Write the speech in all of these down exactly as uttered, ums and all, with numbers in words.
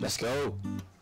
Let's go.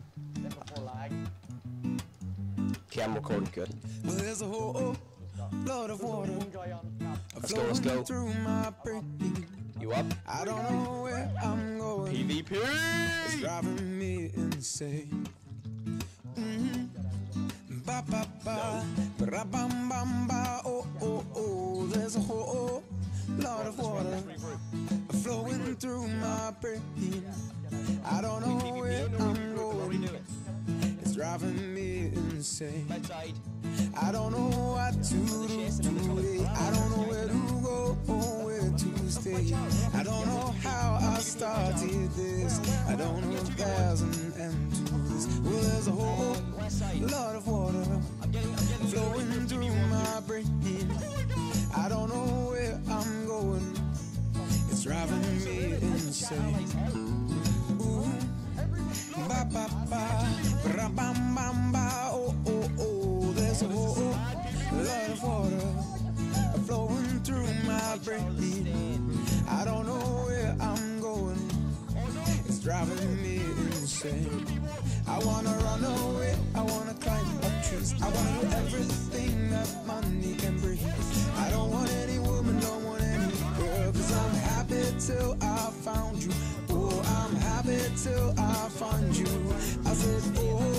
Okay, I'm recording good. Well, there's a whole lot of water Let's go, let's go. through my brain. You up? I don't know where I'm going. P V P! It's driving me insane. Mm-hmm. Ba ba ba, ba bam bam ba. Oh oh oh. There's a whole lot of water flowing through my brain. I don't know where I'm going. It's driving me insane. I don't know what to do today. I don't know where to go or where to stay. I don't know how I started this. I don't know if there's an end to this. Well, there's a whole lot of water flowing through my brain. I don't know where I'm going. It's driving me insane. Ooh, ba ba ba, ba bam bam ba. Oh oh oh. There's a whole lot of water flowing through my brain. I don't know where I'm going. It's driving me insane. I wanna run away, I wanna climb up trees, I wanna do everything that money can bring. I don't want any woman, don't want any girl, cause I'm happy till I found you. Oh, I'm happy till I found you. I said, oh